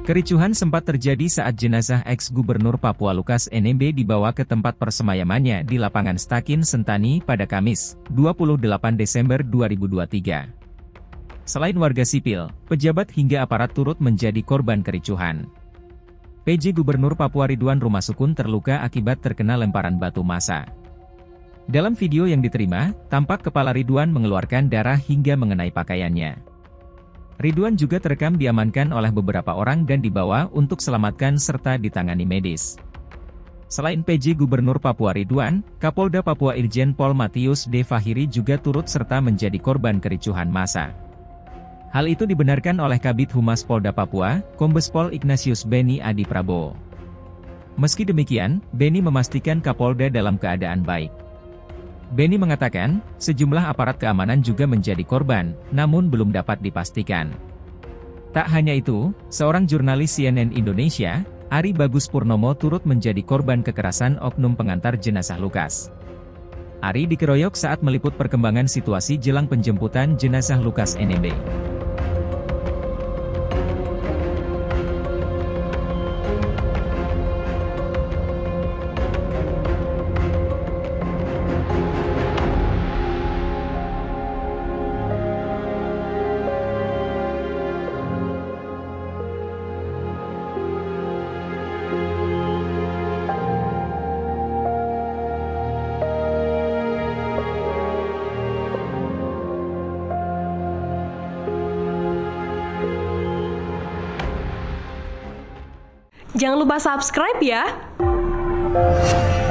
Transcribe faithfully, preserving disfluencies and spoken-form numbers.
Kericuhan sempat terjadi saat jenazah ex-gubernur Papua Lukas N M B dibawa ke tempat persemayamannya di lapangan Stakin Sentani pada Kamis, dua puluh delapan Desember dua ribu dua puluh tiga. Selain warga sipil, pejabat hingga aparat turut menjadi korban kericuhan. P J Gubernur Papua Ridwan Rumasukun terluka akibat terkena lemparan batu massa. Dalam video yang diterima, tampak kepala Ridwan mengeluarkan darah hingga mengenai pakaiannya. Ridwan juga terekam diamankan oleh beberapa orang dan dibawa untuk selamatkan serta ditangani medis. Selain P J Gubernur Papua Ridwan, Kapolda Papua Irjen Pol Matius D. Fahiri juga turut serta menjadi korban kericuhan massa. Hal itu dibenarkan oleh Kabid Humas Polda Papua, Kombes Pol Ignatius Beni Adi Prabowo. Meski demikian, Beni memastikan Kapolda dalam keadaan baik. Beni mengatakan, sejumlah aparat keamanan juga menjadi korban, namun belum dapat dipastikan. Tak hanya itu, seorang jurnalis C N N Indonesia, Ari Bagus Purnomo turut menjadi korban kekerasan oknum pengantar jenazah Lukas. Ari dikeroyok saat meliput perkembangan situasi jelang penjemputan jenazah Lukas N M B. Jangan lupa subscribe ya!